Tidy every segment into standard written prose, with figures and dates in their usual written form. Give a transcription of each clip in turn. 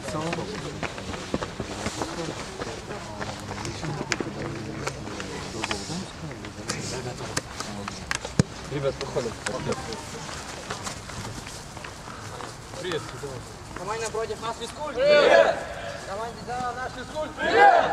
Ребят, выходим. Привет. Команда против нас физкульт. Привет! Команде за наш физкульт. Привет!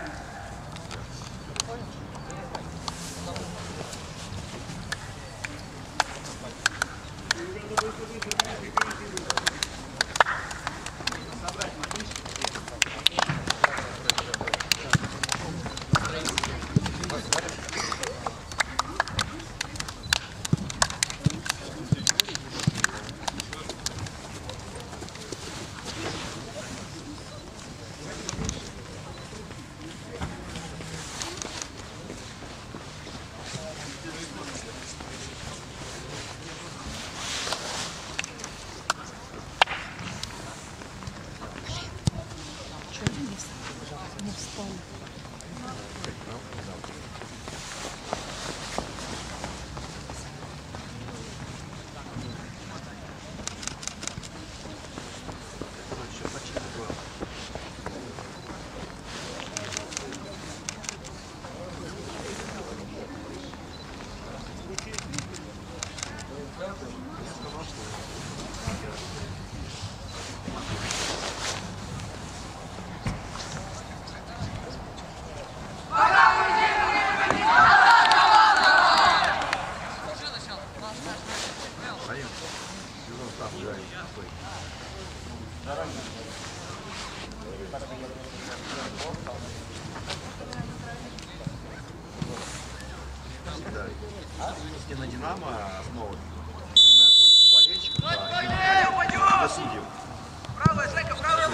На Динамо основа болельщиков, да, судьев. Правая, Жека, правая,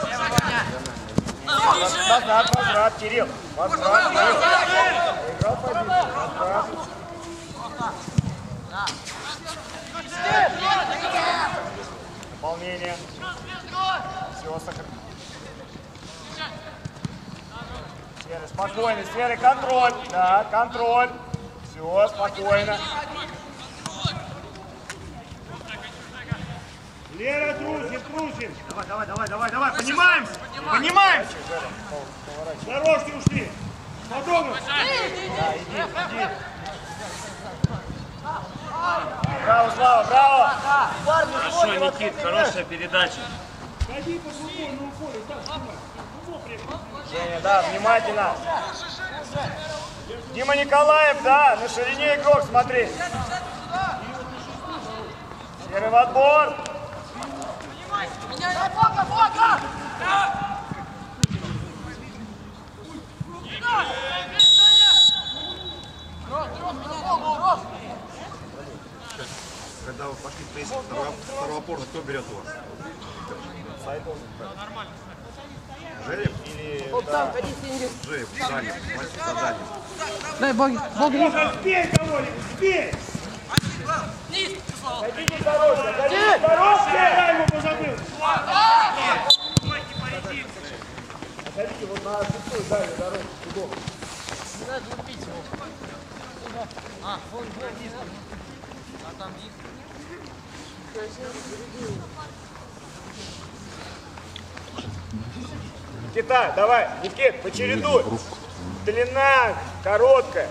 Возврат, Кирилл. Возврат. Играл позицию. Дополнение. Все, сохранено. Серый, спокойно. Серый, контроль. Да, контроль. Все, спокойно. Лера, трусим. Давай. Поднимаемся. Дорожки ушли. Подобно. Да, иди. Браво, Слава, браво. Хорошо, Никит, хорошая передача. Ходи по футбольному полю, Женя, да, внимательно. Дима Николаев, да, на ширине игрок, смотри. Серый в отбор. Когда вы пошли в прессинг второго опорна, кто берет у вас? Нормально. Жереб или... Там, ходи, Синди. Жереб, дальний, мальчик за дальним. Дай боги. Сбей кого-нибудь, сбей. Хотите дорожка, я ему позабыл. Отходите вот на шестую дальнюю дорожку, удобно. Не надо лупить его. Вон, а там есть. Никита, давай, Никит, почередуй. Длина короткая.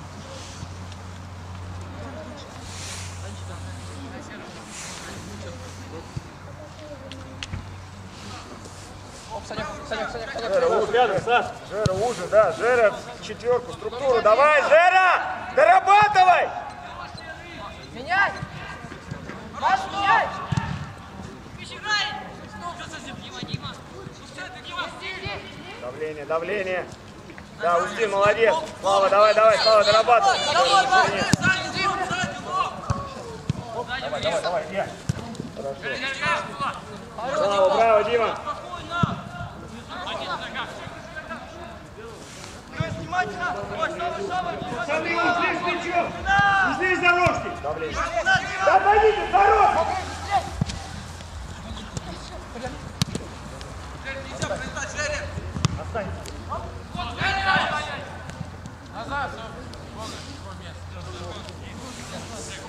Жера, уже рядом, Саш. Жера, уже, да. Жера, четверку, структуру. Давай, Жера! Дорабатывай! Меняй! Маш, меняй! Давление. Да, Устин, молодец. Слава, давай, Слава, дорабатывай. Давай, я. Хорошо. Браво, Дима. Смотри, ушли с мячом. Ушли с дорожки. Давление. Да, пойдите, с дорожки.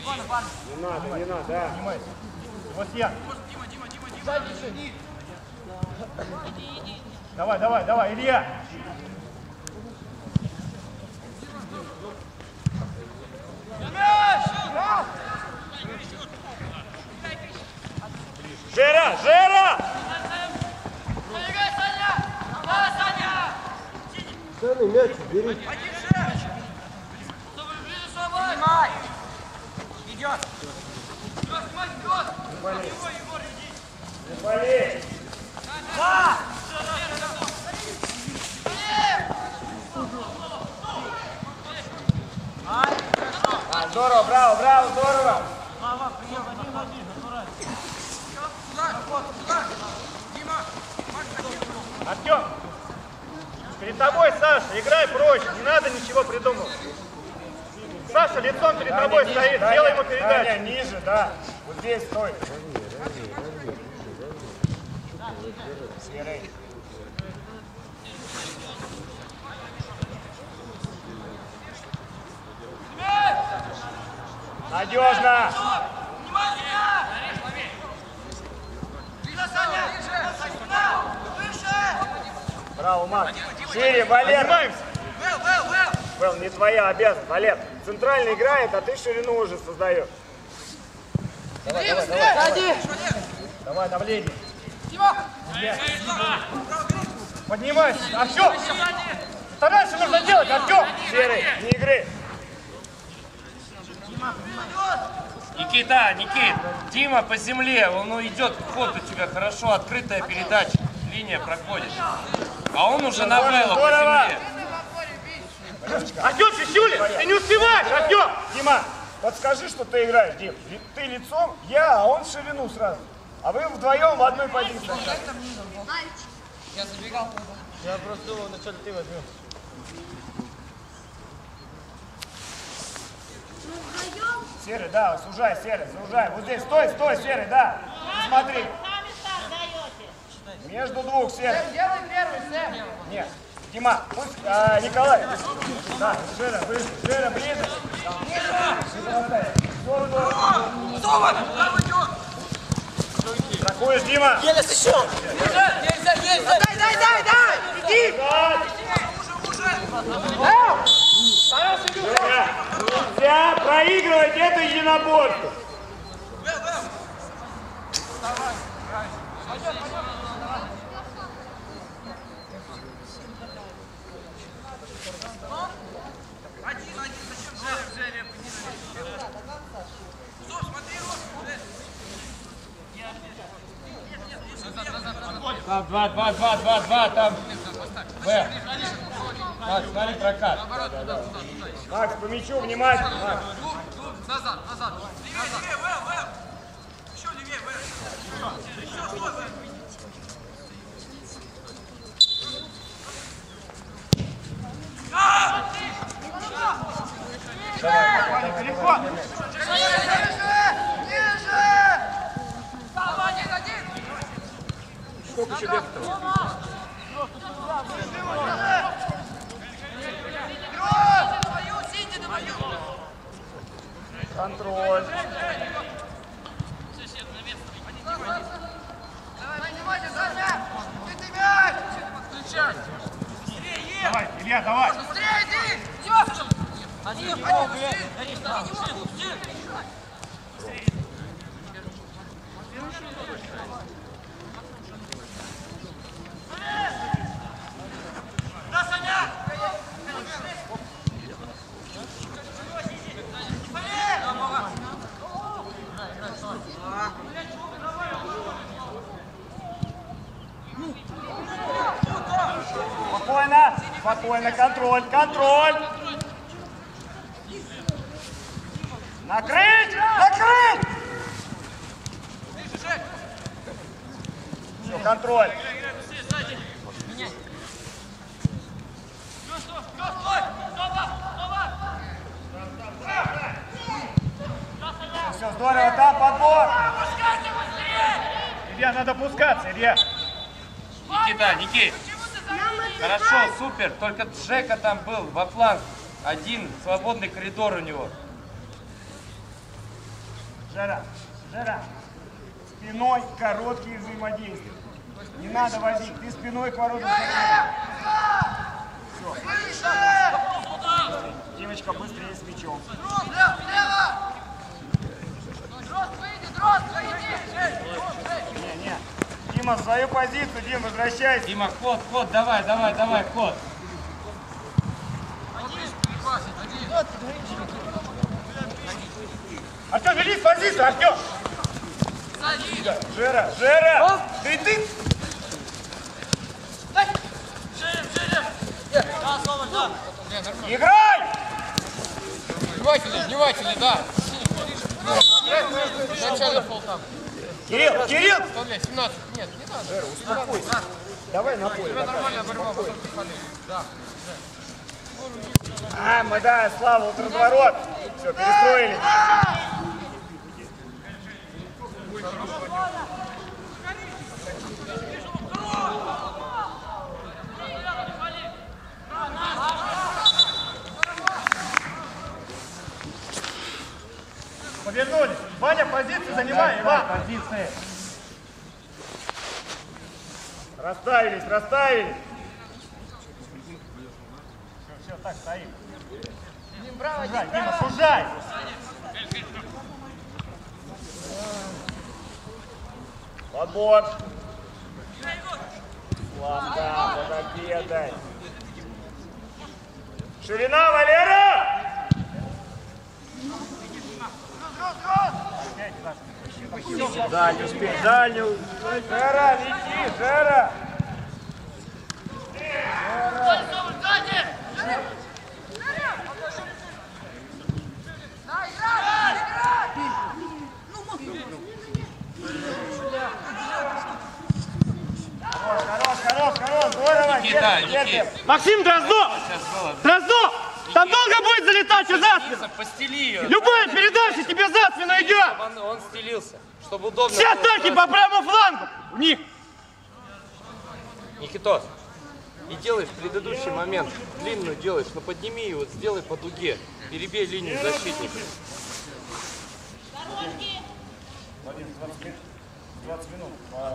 Не надо, да. Вот я. Давай, давай, давай, Илья. Жера, Жера! Ценный мяч, бери. Снимай! Идет! Не болей! Да! Здорово, браво, браво, здорово! Артем, перед тобой Саша, играй проще, не надо ничего придумывать. Саша лицом перед тобой стоит, делай ему передачу. Ниже, да, вот здесь стой. Серый. Надежно! Браво, Макс! Шире, Валер! Вэл, не твоя обязанность, Валер. Центрально играет, а ты ширину уже создаешь. Давай, давай, давай. Давай, давление. Поднимайся. Артем! Что дальше нужно делать, Артем? Серый, не игры. Никита, Никит, Дима по земле, он идет, ход у тебя хорошо, открытая передача, линия проходит. А он уже на Вэлла по земле. Артем, Чищулин, ты не успеваешь, Артем! Дима, подскажи, что ты играешь, Дим. Ты лицом, я, а он в ширину сразу. А вы вдвоем в одной позиции. Я забегал. Я просто думал, вначале ты возьмешь. Серый, да, сужай, Серый, сужай. Вот здесь, стой, стой, Серый, да. Смотри. Между двух, Серый. Делай первый, Сэм. Нет, Дима, пусть, Николай. Да, Жера, ближе, Жера, ближе. Такой Дима. Еле сыщем. Дай! Иди! Нельзя проигрывать это единоборство. Там 2, там Б. Так, смотри прокат. Макс, по мячу, внимательно, Макс. Назад! Левее! Еще левее! Еще, стой! Давай, переход. Ниже! Давай, один! Сколько еще бегать-то? Контроль. Давай, внимание, Саня! Ты мяч! Включай! Давай, Илья, давай. Быстрее иди! Дима! Да, Саня! Спокойно, спокойно, контроль, контроль. Накрыть, накрыть. Все, контроль. Все, здорово, там подбор. Илья, надо пускаться, Илья. Никита, Никит. Хорошо, супер. Только Джека там был во фланг. Один свободный коридор у него. Жара, Жара. Спиной короткие взаимодействия. Не надо возить, ты спиной к воротам. Все. Девочка быстрее с мячом. Не. Дима, в свою позицию, Дим, возвращайся. Дима, ход, давай, ход. Артем, вернись в позицию, Артем! Жера! Ты! Играй! Внимательнее, да. Начальный фол там. Кирилл! 17. Нет, не надо. Жера, успокойся. Давай на поле. Нормальная борьба. Да. Мы, да, Слава, вот разворот. Все, перестроили. Повернулись. Ваня, позицию занимай, Иван. Позиции. Расставились. Все, так, стоим. Сужай, Дима, сужай. Подбор. Славка, под победой. Ширина, Валера! Дальнюю успеть, дальнюю. Жера, лети, Жера! Хорош, здорово! Никита, Никит. Максим, Дроздов! Дроздов! Там долго будет залетать, что за спину? Постели ее. Любая передача тебе за спину идет! Он стелился, чтобы удобно. Все атаки по правому флангу! В них! Никитос, и делаешь предыдущий момент, длинную делаешь, но подними ее, вот сделай по дуге, перебей линию защитника. 20 минут.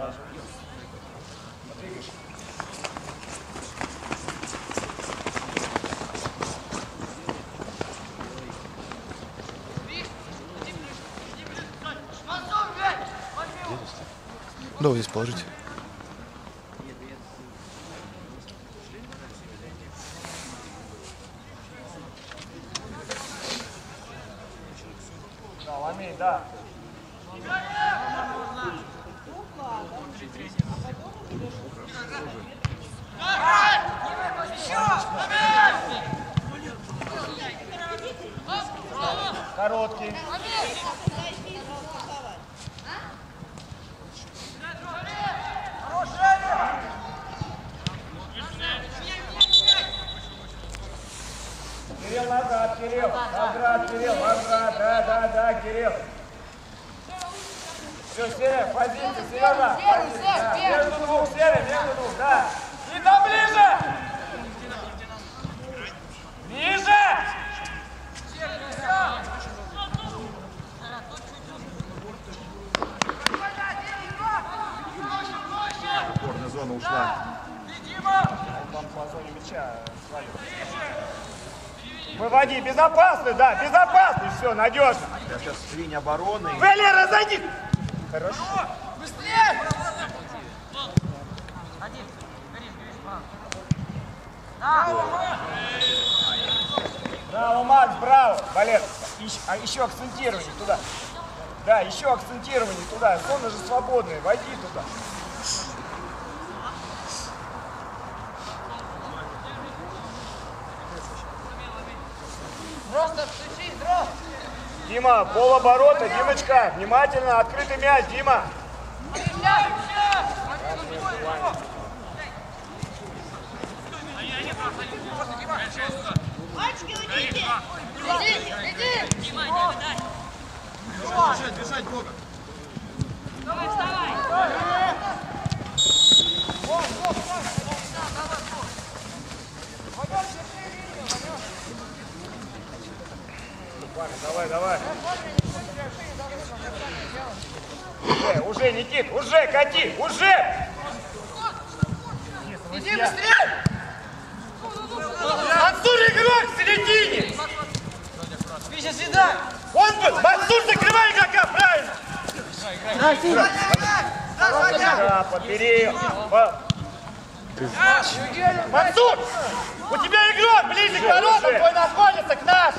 Да, вот здесь положите. Да, ломи, да. Короткий. Кирилл, назад, Кирилл. Назад, да, Кирилл. Все, Серега, позиция, Серега. Между двух, да. И там ближе! Ближе! Опорная зона ушла. Он по зоне мяча свалил. Выводи, безопасно, да, безопасно, все, надежно. Сейчас линия обороны. Валера, зайди! Хорошо. Быстрее! Браво, Макс, браво! Валер, еще акцентирование туда. Да, еще акцентирование туда. Зона же свободная, войди туда. Просто стучись, дров! Дима, полоборота, Димочка, внимательно, открытый мяч, Дима. Мальчики, уйдите! Иди! Бежать, Бога. Давай, вставай! Давай. Уже, Никит, уже, кати, уже! Иди быстрее! Мансур игрок в середине! Вися сюда! Он был! Мансур, закрывай игрока, правильно! Да, подбери. Мансур! У тебя игрок ближе к воротам, твой находится к нашим!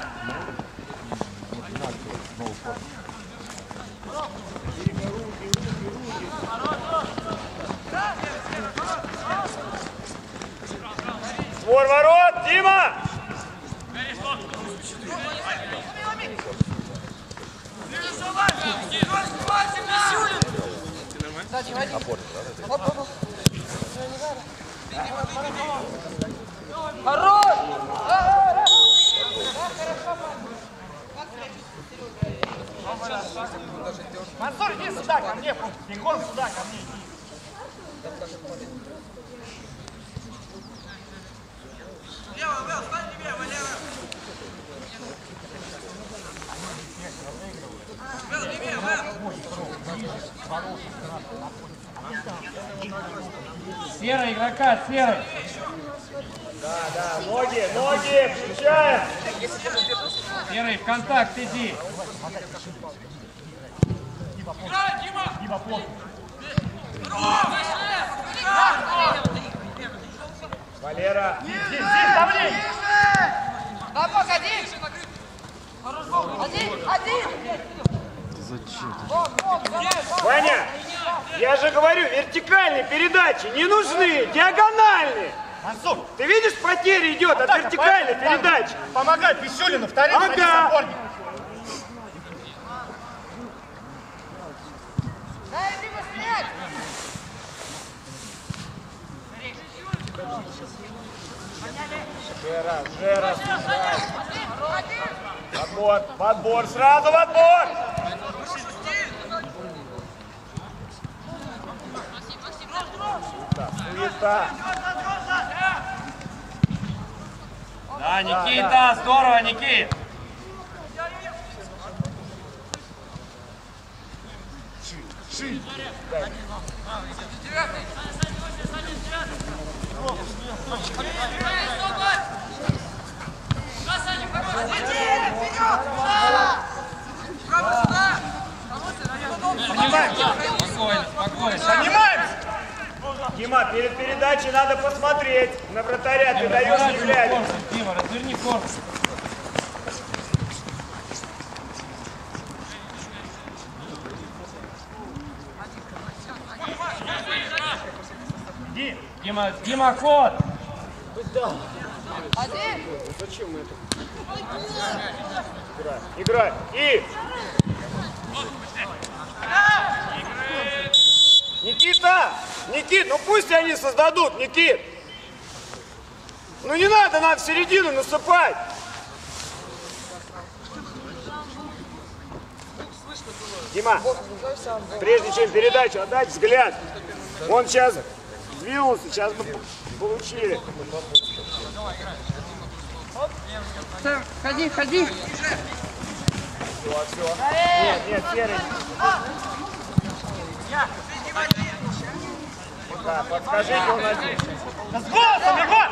Створ ворот, Дима! Хорош! Мансур, иди сюда ко мне, Егор, сюда ко мне иди. Серый игрока, серый. Да, ноги, включаем. Серый, в контакт иди. Валера. Здесь давление! Да, погоди! Один! Ваня, я же говорю, вертикальные передачи не нужны, диагональные. Мансур, Ты видишь, потеря идет от вертикальной передачи. помогай Писюлину, вторым садись опорник. Да, иди быстрее! Жера. Подбор, сразу в отбор. Суета. Да, Никита, здорово, Никит. Спокойно. Занимаемся! Дима, перед передачей надо посмотреть. На вратаря ты даешь не глядя. Дима, разверни корпус. Дима, ход! Играй. И! Никит, ну пусть они создадут, Никит! Ну не надо нам в середину насыпать! Дима, прежде чем передачу отдать взгляд, он сейчас двинулся, сейчас бы получили. Ходи! Все. Нет, серый. Да, подскажите, он один. Да с голосом, Егор!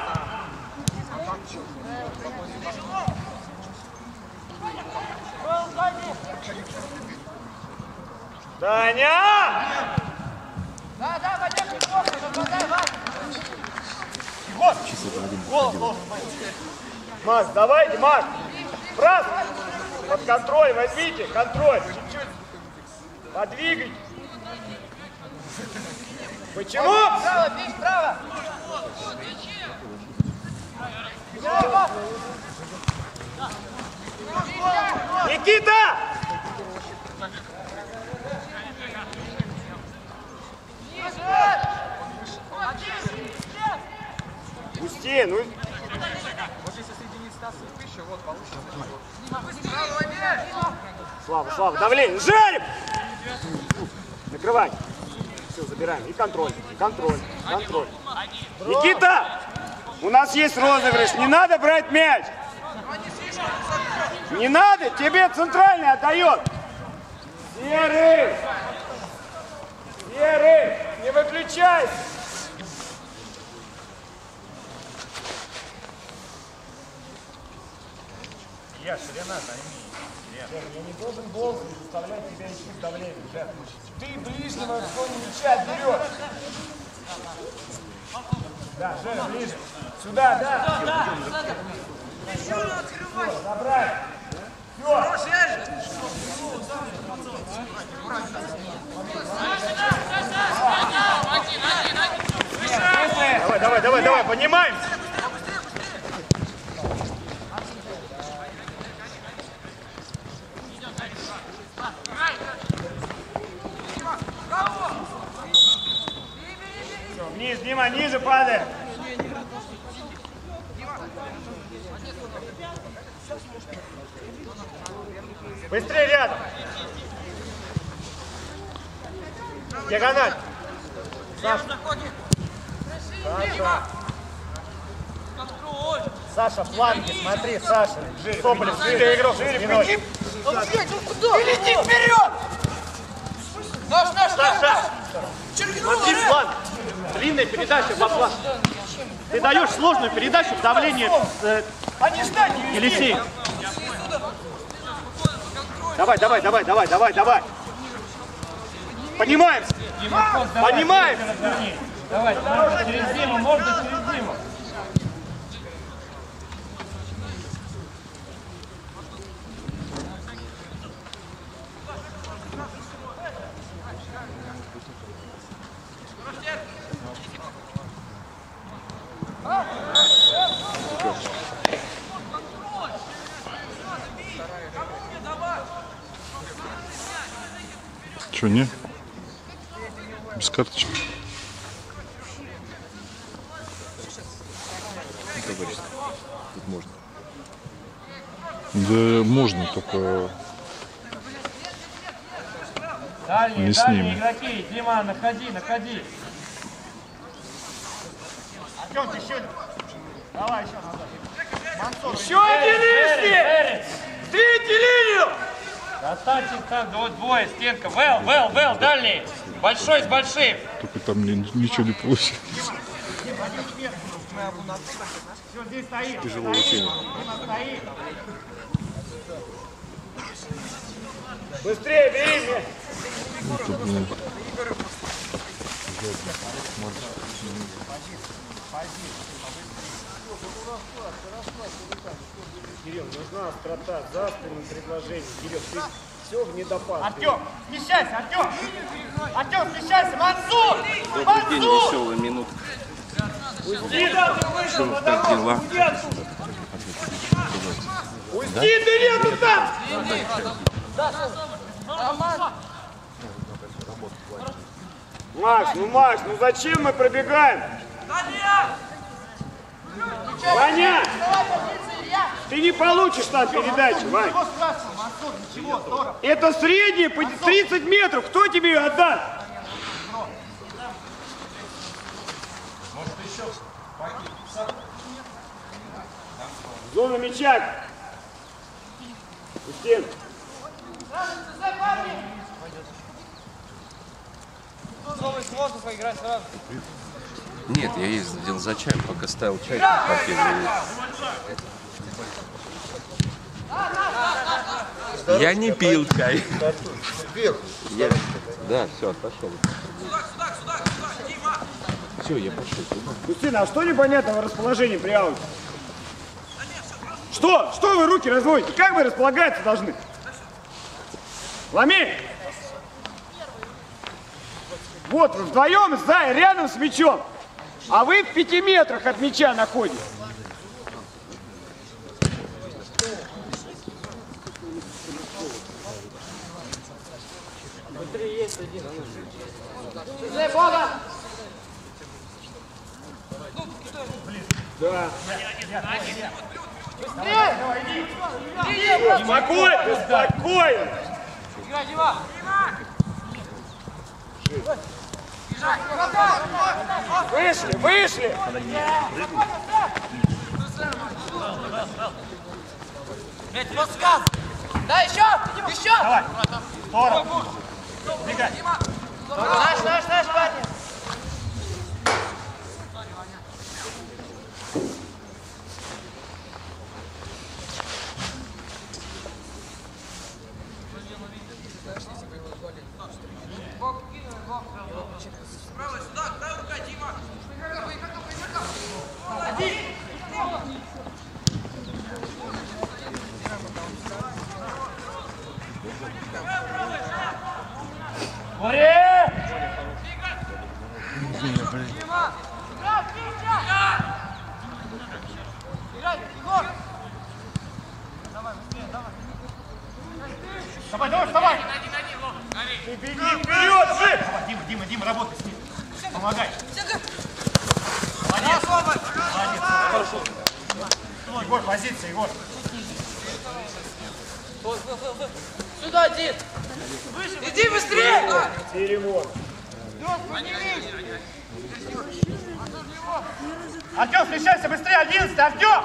Даня! Да, пойдем неплохо, попадай, Вань! Егор, голос должен быть. Макс, давайте, Макс! Брат! Под контроль возьмите, контроль! Чуть-чуть подвигайте. Почему? Право, бей, право! Никита! Пусти, ну... Слава, давление, жарим! Накрывай. Все, забираем. И контроль. Никита! У нас есть розыгрыш. Не надо брать мяч. Не надо, тебе центральный отдает. Серый! Не выключайся. Я не должен должен заставлять тебя идти в давление. Жек. Ты ближнего в зоне мяча берешь. Да, Жека, ближе. Сюда, да. Все, забрать. Все. Давай, поднимаемся. Все, вниз, Дима, ниже падаем. Быстрее рядом. Диагональ. Саша, фланги, смотри, Саша. Соболев, шире игрок. Шире, Лети вперед! Наш! Смотри, фланг. Длинная передача во фланг. Ты даешь сложную передачу в давлении Елисеев. Давай. Поднимаемся. Поднимаемся. Давай, можно через Диму, Что, не? Без карточки. Тут можно. Да можно, только Дальние, не с дальние ними. игроки. Дима, находи. Артем, ты еще. Давай еще назад. Еще один лишний! Сдвиньте линию! Останьтесь там, двое, стенка. Вэл, дальний. Большой с большим. Только там ничего не получилось. Все, здесь стоит. Тяжело очень. Быстрее, бери меня. Кирилл, нужна острота, заспанное предложение. Кирилл, ты все в недопад. Артем, смещайся, Артем, смещайся, Мансур! Добрый день, веселая минутка. Пусти, да, ты вышел на Как дорогу, дела? уйди отсюда. Пусти, ты нету там! Маш, ну зачем мы пробегаем? Ваня! Ты не получишь там передачи, Вань. Это средняя по 30 метров. Кто тебе ее отдаст? Зона мяча. Устин. Сложно поиграть сразу. Нет, я ездил за чаем, пока ставил чай, попил. Я не пил чай. Да, все, отошел. Все, я пошел. Устин, а что непонятного расположения при ауте? Что? Что вы руки разводите? Как вы располагаться должны? Ломи! Вот вы вдвоем рядом с мячом, а вы в 5 метрах от мяча находитесь. Внутри есть один. Да. Спокойно, спокойно. Дима! Вышли! Подсказ! Да, еще! Давай, здорово. Бегай. Наш, парни! Давай, давай, вставай! Ты беги вперед, жив! Давай, Дима, Дима, Дима, работай с ним. Помогай. Молодец. Молодец. Хорошо. Егор, позиция, Егор. Сюда, Дин! Иди быстрее! Перевод. Артем, встречайся быстрее, 11, Артем!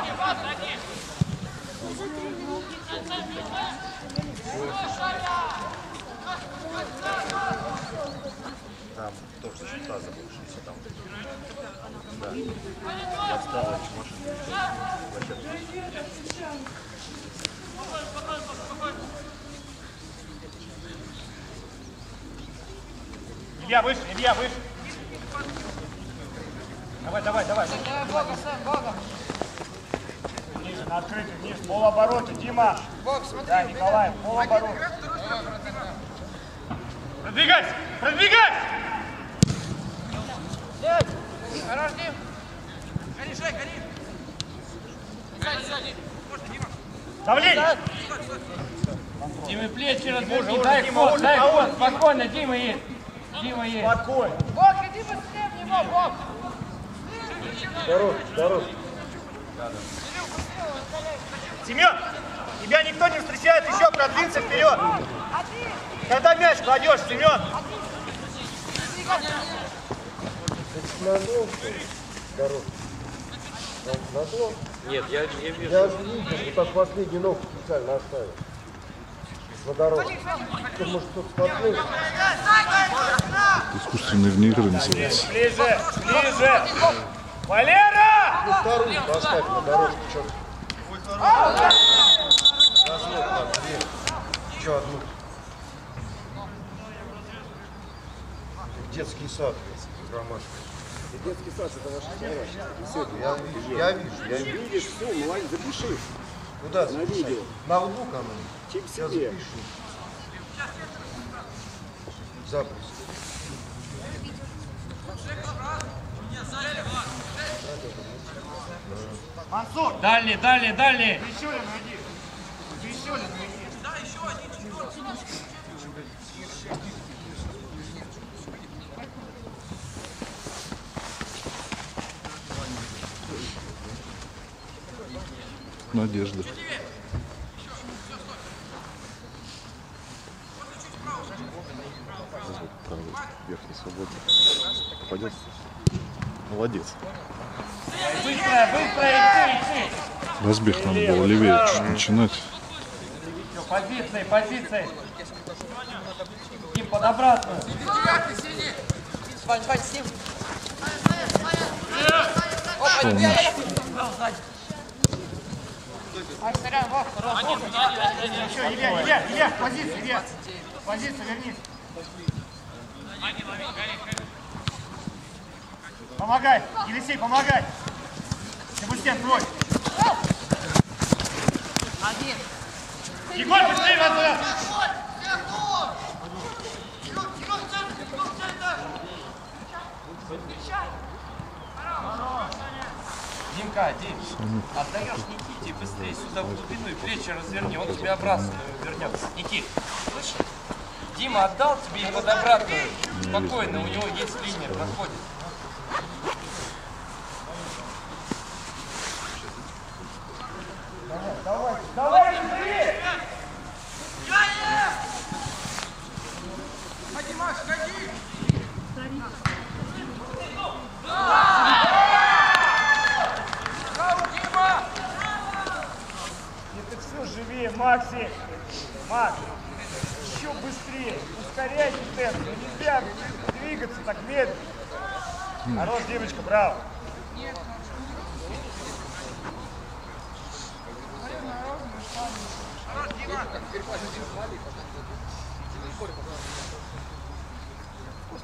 Там тоже счета забывшиеся там. Да. Я встал, машина. Илья, выше, Илья, выше. Давай, давай, давай. Ниже, на открытый, вниз, полоборота, Дима. Да, Николай, полоборота. Продвигайся, продвигайся! Хорош, Дим! Гони, Жень, гони! Давление! Дима, плечи разверни, дай ход, спокойно, Дима есть. Дима есть. Спокойно. Бог, иди быстрее в него, Бог! Здоров, здоров. Семен, тебя никто не встречает, еще продвинься вперед. Когда мяч кладешь, Семен? Нет, я вижу. Я же видел, что так последний ногу специально оставил. На дорогу. Что, может, кто-то споткнулся? Искусственный вне игры называется. Ближе, ближе. Валера! Ну, вторую поставь на дорожку. Что? Разлог надо, две. Еще одну. Детский сад. Ромашка. Детский сад, это ваша семья. Я вижу. Видишь, все, молодец, запиши. Куда На записать? видео. Ноутбук оно. Чем Я себе. запишу. Запись. Мансур! Дальний, дальний, дальний. Прищурин уйди. Прищурин уйди. Надежда. Верхний свободный. Попадет. Молодец. Быстро, быстро, идти. Разбег надо было левее чуть начинать. Все, позиции, позиции. Дим, под обратную. Вань, с ним! Что у нас? Ай, сорян, Бог! Еще, Илья, позиция, Илья. Позиция, вернись. Помогай, Елисей, помогай. Себастьян, прочь. Один! Егор, быстрее назад. Димка, Дим, отдаешь Никите быстрее сюда в глубину и плечи разверни, он тебе обратно вернет. Никит, слышишь? Дима отдал тебе и под обратную. Спокойно, у него есть линия, проходит. Давай, быстрее. Это все живее, Макси. Макс, еще быстрее. Ускоряйте темп. Нельзя двигаться так медленно. Хорош, девочка, браво.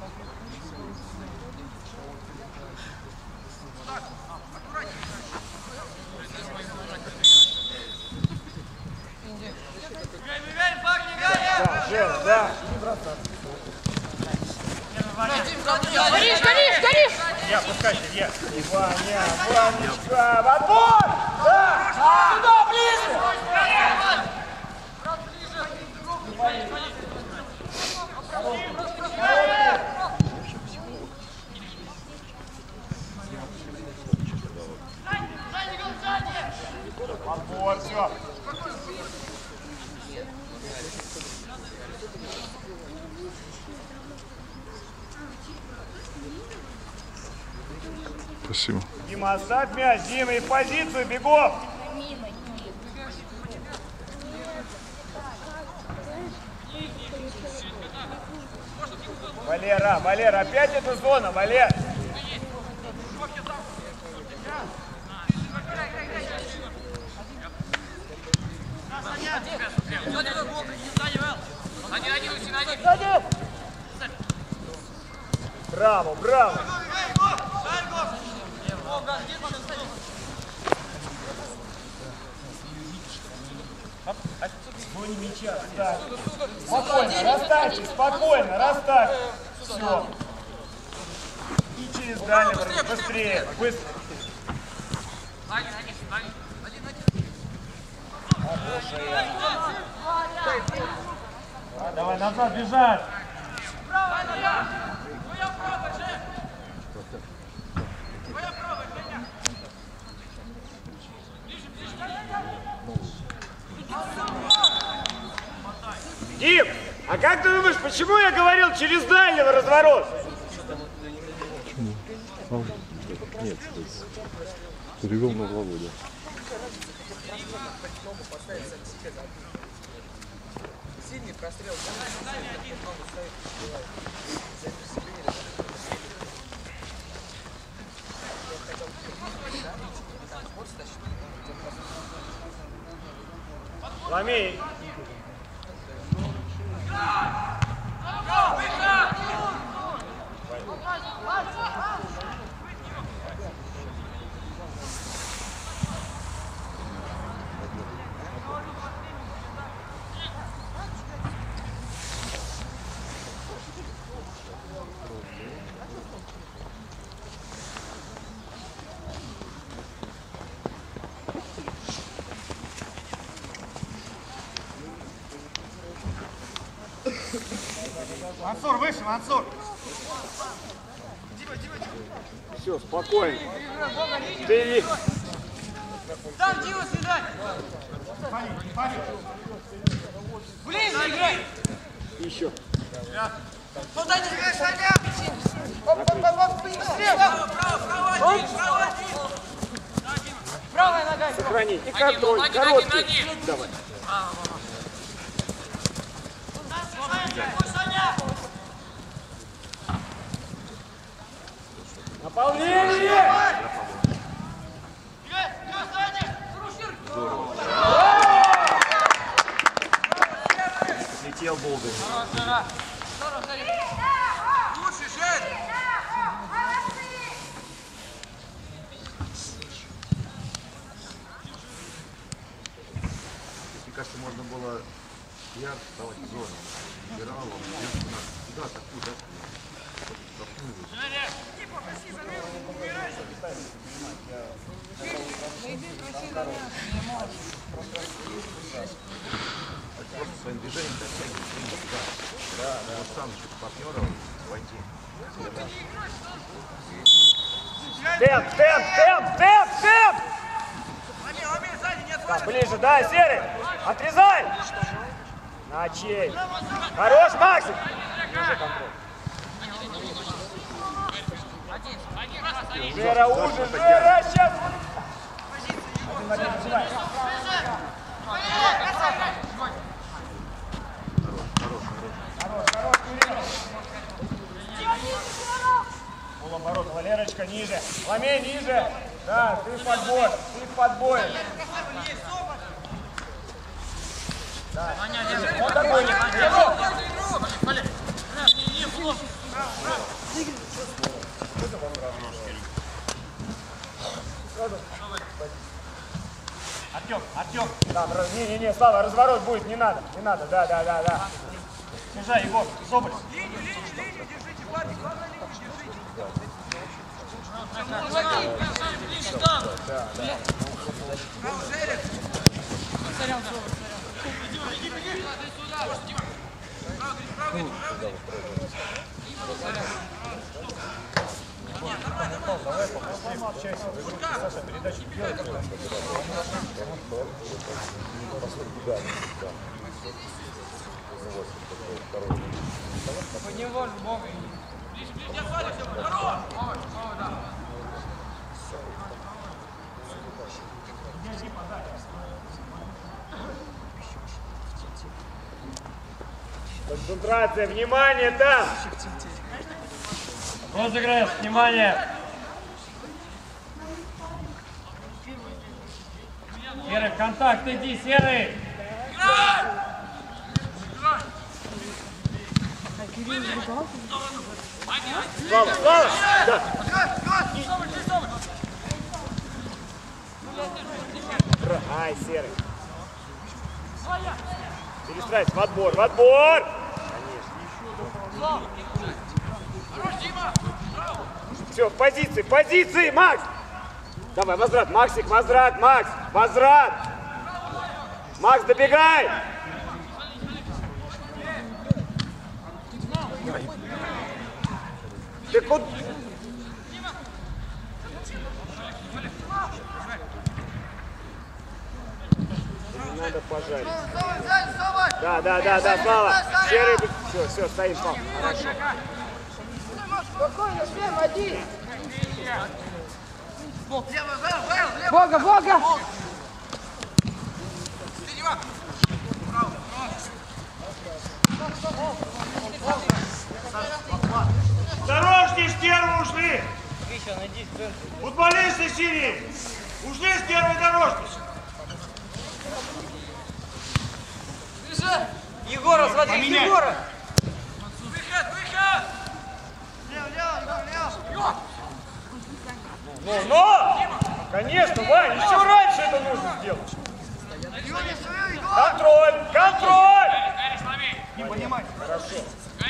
Да. Горишь! Я, пускайте, я. Ваня, Ванечка, в отбор! Да! Сюда, ближе! Отбор, все. Спасибо. Дима, оставь мяч, Дима, и в позицию, бегом! Валера, опять эта зона, Валер! Браво! Зоне мяча, ставь. Спокойно, расставь. Все. И через дальний, быстрее, быстро. Давай назад бежать. Дим, а как ты думаешь, почему я говорил через дальнего разворот? Почему? Нет, перевел на главу, да. Сильный прострел. Ломи. Мансур, выше, Мансур. Все, спокойно. Ты... Там Дима свидать! Ближе играй! Еще. Туда не играй, Саня! Оп, быстрее! Правая нога! Сохрани. И контроль, короткий. Давай. Наполнение! Летел Болдин. Лучше, Жень! Мне кажется, можно было ярд давать в зону. Играл он, туда, такую, да? Просто своим движением дотягивать туда. Да. Вот сам еще партнера войти. Темп! Так, ближе, да, Серый! Отрезай! На чей? Хорош, Максик! Жера, уже, Жера, сейчас! Полоборот, Валерочка, ниже. Ломи, ниже. Да, ты в подбой. Да. Он такой. Там, не, Слава, разворот будет, не надо, да. Снижай, Егор, Соболь. Линию держите, парни, главное линию держите. Концентрация, внимание там! Розыгрыш, внимание! Серый, в контакт иди, Серый! Слава! Да! Ай, Серый! Перестраивайся, в отбор! Все, в позиции, Макс! Давай, возврат, Максик, возврат, Макс! Возврат! Макс, добегай! Ты куда? Не надо пожарить. Да, Слава. Серый, все, стоим, Слава. Хорошо. Спокойно, всем один. Бога! Осторожней, стервы ушли! Футболисты синие! Ушли с первой дорожки! Егора, смотри, Егора! Выход! Ну! Конечно, Вань, еще раньше это нужно сделать! Контроль! Не понимай. Хорошо.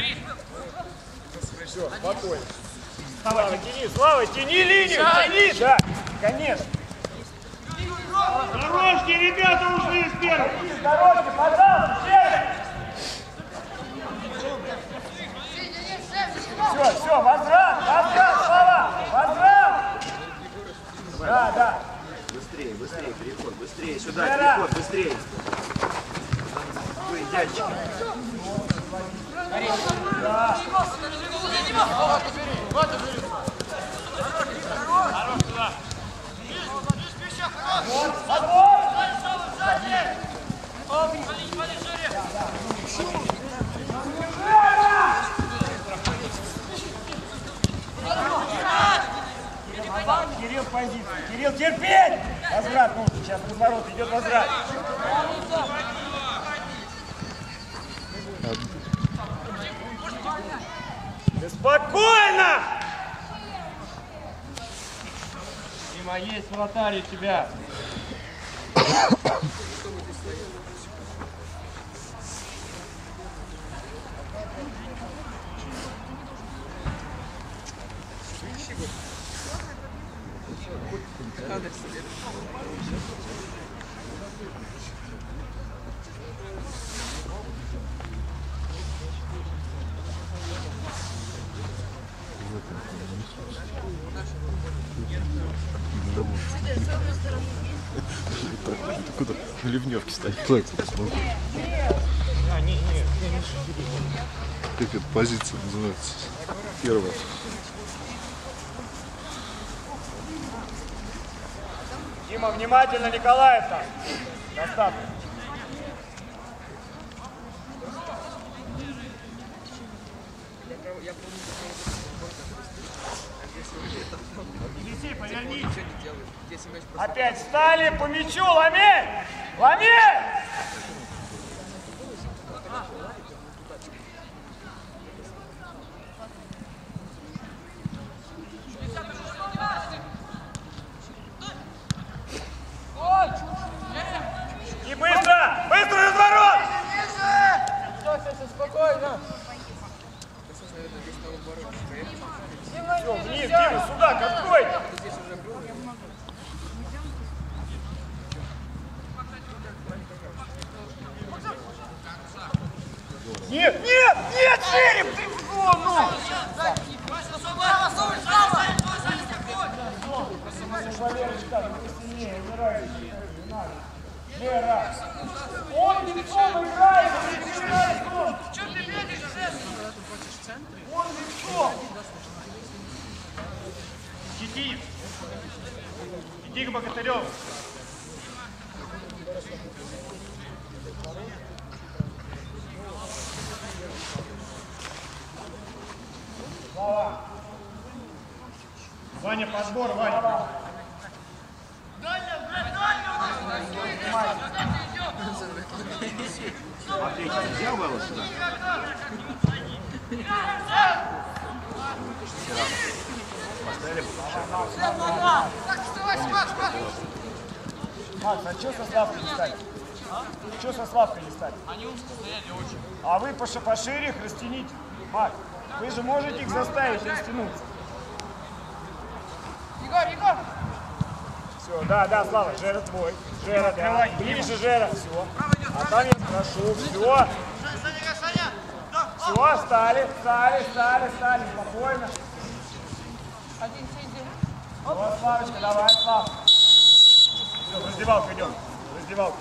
Все, спокойно. Слава, тяни линию, тяни! Да, конечно. Дорожки, ребята, ушли из первой. Дорожки, пожалуйста, Все, возврат, Слава, возврат. Да. Быстрее, переход, быстрее, сюда, переход, быстрее. Вы, дядечки. Кирилл, позицию. Кирилл, терпеть! Возврат нужно. Сейчас разворот, идет возврат. Ты спокойно! Дима, есть вратарь у тебя. Ты куда? На ливневке стоит. Так, как эта позиция называется? Первая. Дима, внимательно, Николаев там. Достаточно. Елисей, поверни. Опять встали по мячу, ломи! Ломи! спокойно. Все, вниз, Дима, сюда, к откройте. Нет, нет, нет, Шерим, ты что, ну? Валерочка, ты сильнее, убирай. Жера. Он лицом играет, не играет он. Что ты бегаешь, Жека? Он лицом. Иди. Иди к Богатыреву. Слава. Ваня, подбор, Ваня. Взял Вэлла сюда? Поставили бы. Макс, а что со Славкой не стать? Что со Славкой не стать? Они узко стояли очень. А вы пошире их растяните. Макс, вы же можете их заставить растянуться. Егор! Все, да, Слава, Жера твой. Жера, да. Ближе, Жера, все. А там я прошу, все. Все, стали, спокойно. Вот, Славочка, давай, Слав. Все, в раздевалку идем, в раздевалку.